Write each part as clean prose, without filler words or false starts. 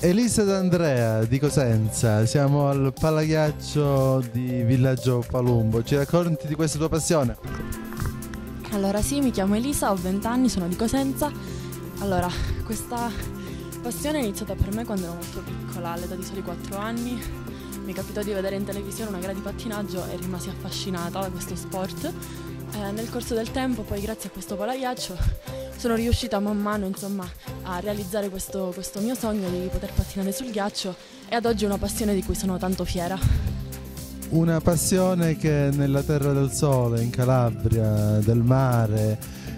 Elisa ed Andrea di Cosenza, siamo al Palaghiaccio di Villaggio Palumbo. Ci racconti di questa tua passione? Allora sì, mi chiamo Elisa, ho 20 anni, sono di Cosenza. Allora, questa passione è iniziata per me quando ero molto piccola, all'età di soli 4 anni. Mi capitò di vedere in televisione una gara di pattinaggio e rimasi affascinata da questo sport. Nel corso del tempo, poi grazie a questo palaghiaccio, sono riuscita man mano, insomma, a realizzare questo mio sogno di poter pattinare sul ghiaccio e ad oggi è una passione di cui sono tanto fiera. Una passione che nella Terra del Sole, in Calabria, del mare,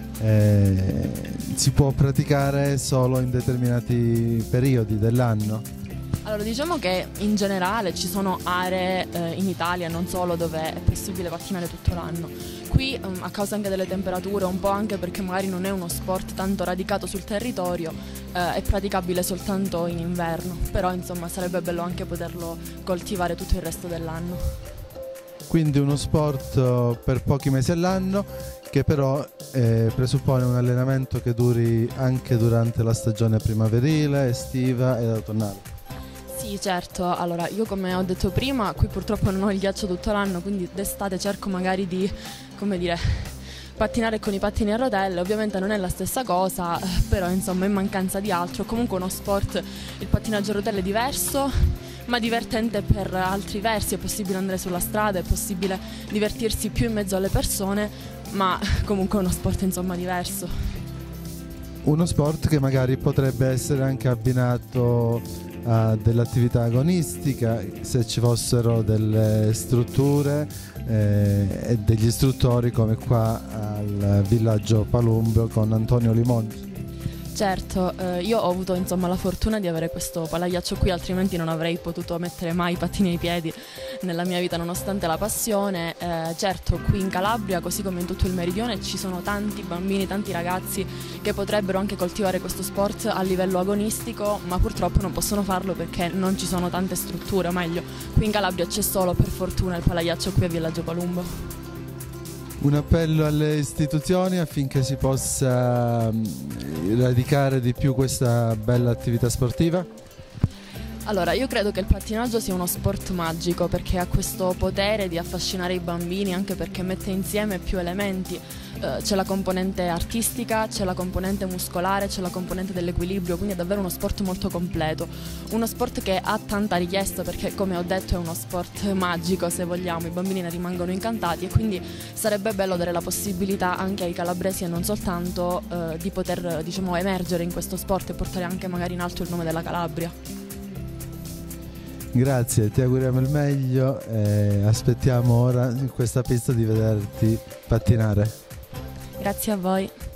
si può praticare solo in determinati periodi dell'anno. Allora, diciamo che in generale ci sono aree in Italia, non solo, dove è possibile pattinare tutto l'anno. Qui, a causa anche delle temperature, un po' anche perché magari non è uno sport tanto radicato sul territorio, è praticabile soltanto in inverno, però insomma sarebbe bello anche poterlo coltivare tutto il resto dell'anno. Quindi uno sport per pochi mesi all'anno che però presuppone un allenamento che duri anche durante la stagione primaverile, estiva ed autunnale. Sì, certo. Allora, io come ho detto prima, qui purtroppo non ho il ghiaccio tutto l'anno, quindi d'estate cerco magari di, come dire, pattinare con i pattini a rotelle. Ovviamente non è la stessa cosa, però insomma in mancanza di altro. Comunque uno sport, il pattinaggio a rotelle è diverso, ma divertente per altri versi. È possibile andare sulla strada, è possibile divertirsi più in mezzo alle persone, ma comunque è uno sport insomma diverso. Uno sport che magari potrebbe essere anche abbinato a dell'attività agonistica se ci fossero delle strutture e degli istruttori come qua al Villaggio Palumbo con Antonio Limoni. Certo, io ho avuto insomma la fortuna di avere questo palaghiaccio qui, altrimenti non avrei potuto mettere mai i pattini ai piedi nella mia vita nonostante la passione. Certo, qui in Calabria, così come in tutto il meridione, ci sono tanti bambini, tanti ragazzi che potrebbero anche coltivare questo sport a livello agonistico, ma purtroppo non possono farlo perché non ci sono tante strutture, o meglio, qui in Calabria c'è solo per fortuna il palaghiaccio qui a Villaggio Palumbo. Un appello alle istituzioni affinché si possa radicare di più questa bella attività sportiva? Allora, io credo che il pattinaggio sia uno sport magico perché ha questo potere di affascinare i bambini, anche perché mette insieme più elementi. C'è la componente artistica, c'è la componente muscolare, c'è la componente dell'equilibrio, quindi è davvero uno sport molto completo. Uno sport che ha tanta richiesta perché, come ho detto, è uno sport magico, se vogliamo, i bambini ne rimangono incantati e quindi sarebbe bello dare la possibilità anche ai calabresi e non soltanto di poter, diciamo, emergere in questo sport e portare anche magari in alto il nome della Calabria. Grazie, ti auguriamo il meglio e aspettiamo ora in questa pista di vederti pattinare. Grazie a voi.